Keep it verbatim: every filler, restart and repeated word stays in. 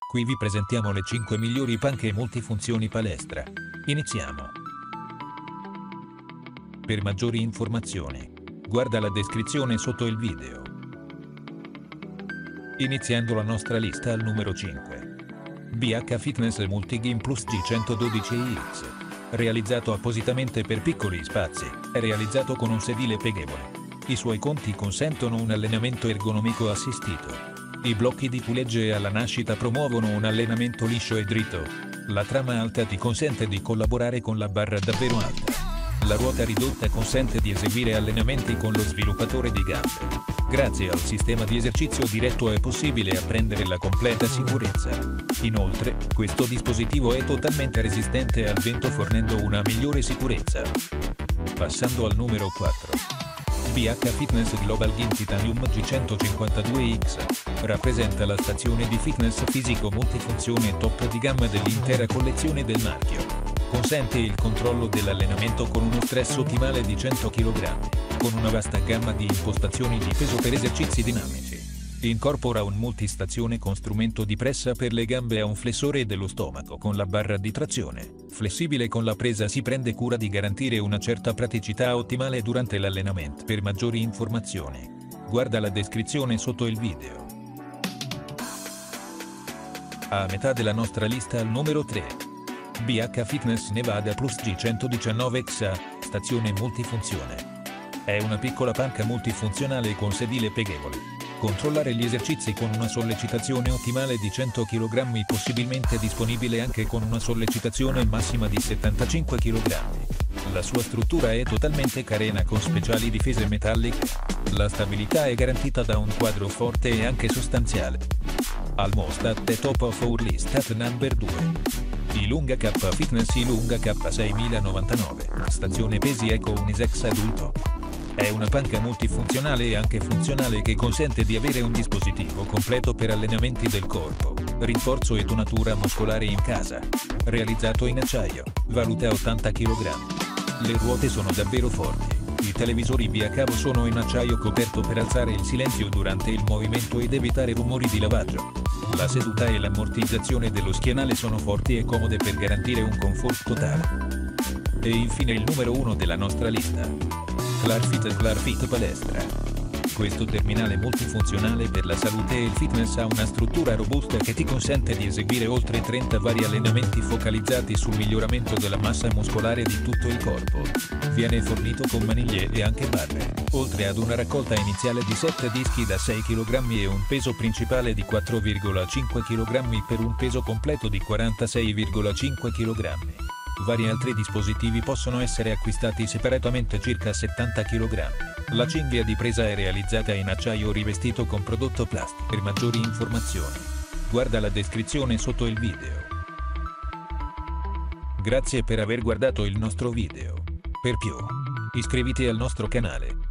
Qui vi presentiamo le cinque migliori panche multifunzioni palestra. Iniziamo. Per maggiori informazioni, guarda la descrizione sotto il video. Iniziando la nostra lista al numero cinque. B H Fitness Multigym Plus G centododici X. Realizzato appositamente per piccoli spazi, è realizzato con un sedile pieghevole. I suoi conti consentono un allenamento ergonomico assistito. I blocchi di pulegge alla nascita promuovono un allenamento liscio e dritto. La trama alta ti consente di collaborare con la barra davvero alta. La ruota ridotta consente di eseguire allenamenti con lo sviluppatore di gambe. Grazie al sistema di esercizio diretto è possibile apprendere la completa sicurezza. Inoltre, questo dispositivo è totalmente resistente al vento fornendo una migliore sicurezza. Passando al numero quattro. B H Fitness Global Gym Titanium G centocinquantadue X. Rappresenta la stazione di fitness fisico multifunzione top di gamma dell'intera collezione del marchio. Consente il controllo dell'allenamento con uno stress ottimale di cento chilogrammi, con una vasta gamma di impostazioni di peso per esercizi dinamici. Incorpora un multistazione con strumento di pressa per le gambe a un flessore dello stomaco con la barra di trazione. Flessibile con la presa, si prende cura di garantire una certa praticità ottimale durante l'allenamento. Per maggiori informazioni, guarda la descrizione sotto il video. A metà della nostra lista al numero tre. B H Fitness Nevada Plus G centodiciannove X A, stazione multifunzione. È una piccola panca multifunzionale con sedile pieghevole. Controllare gli esercizi con una sollecitazione ottimale di cento chilogrammi, possibilmente disponibile anche con una sollecitazione massima di settantacinque chilogrammi. La sua struttura è totalmente carena con speciali difese metalliche. La stabilità è garantita da un quadro forte e anche sostanziale. Almostat è top of our list at number due. Ilunga K Fitness Ilunga K seimilanovantanove, stazione pesi Eco Unisex adulto. È una panca multifunzionale e anche funzionale che consente di avere un dispositivo completo per allenamenti del corpo, rinforzo e tonatura muscolare in casa. Realizzato in acciaio, valuta ottanta chilogrammi. Le ruote sono davvero forti. I televisori via cavo sono in acciaio coperto per alzare il silenzio durante il movimento ed evitare rumori di lavaggio. La seduta e l'ammortizzazione dello schienale sono forti e comode per garantire un comfort totale. E infine il numero uno della nostra lista. Clarfit Clarfit Palestra. Questo terminale multifunzionale per la salute e il fitness ha una struttura robusta che ti consente di eseguire oltre trenta vari allenamenti focalizzati sul miglioramento della massa muscolare di tutto il corpo. Viene fornito con maniglie e anche barre, oltre ad una raccolta iniziale di sette dischi da sei chilogrammi e un peso principale di quattro virgola cinque chilogrammi per un peso completo di quarantasei virgola cinque chilogrammi. Vari altri dispositivi possono essere acquistati separatamente circa settanta chilogrammi. La cinghia di presa è realizzata in acciaio rivestito con prodotto plastico. Per maggiori informazioni, guarda la descrizione sotto il video. Grazie per aver guardato il nostro video. Per più, iscriviti al nostro canale.